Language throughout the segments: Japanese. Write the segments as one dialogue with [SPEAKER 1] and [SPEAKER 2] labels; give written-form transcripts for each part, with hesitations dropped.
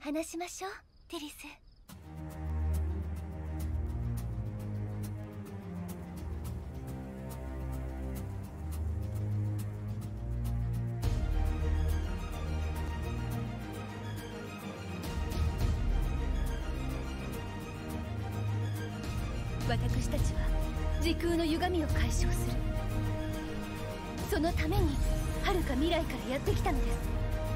[SPEAKER 1] 話しましょう、テリス。私たちは時空の歪みを解消する。そのために遥か未来からやってきたのです。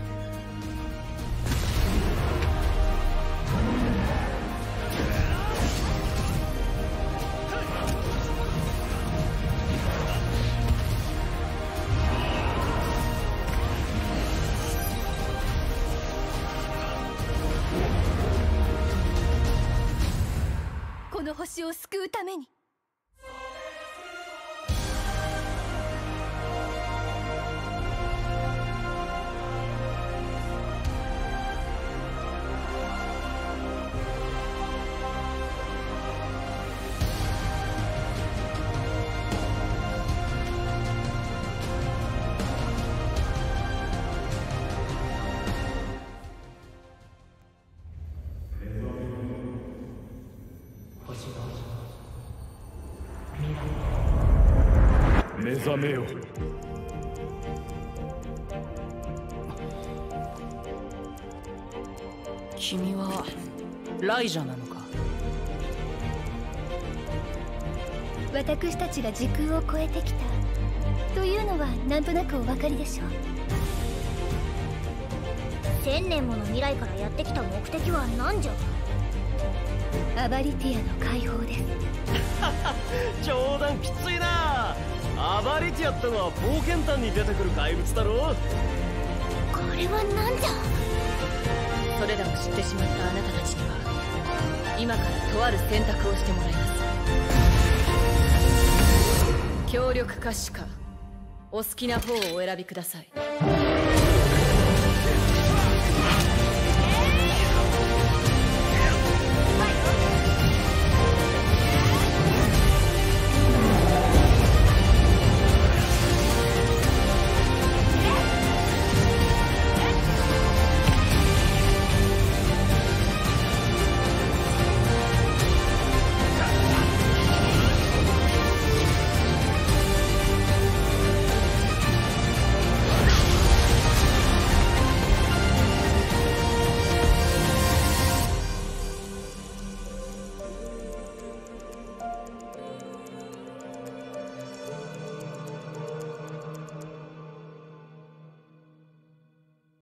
[SPEAKER 1] この星を救うために。
[SPEAKER 2] 目覚めよ。
[SPEAKER 3] 君はライジャなのか？
[SPEAKER 1] 私たちが時空を超えてきたというのはなんとなくお分かりでしょう。
[SPEAKER 4] 1000年もの未来からやってきた目的は何じゃ？
[SPEAKER 1] アバリティアの解放です。
[SPEAKER 2] 冗談きついな。アバリティアってのは冒険譚に出てくる怪物だろ。
[SPEAKER 4] これは何じゃ？
[SPEAKER 3] それらを知ってしまったあなたたちには今からとある選択をしてもらいます。協力か死か、お好きな方をお選びください。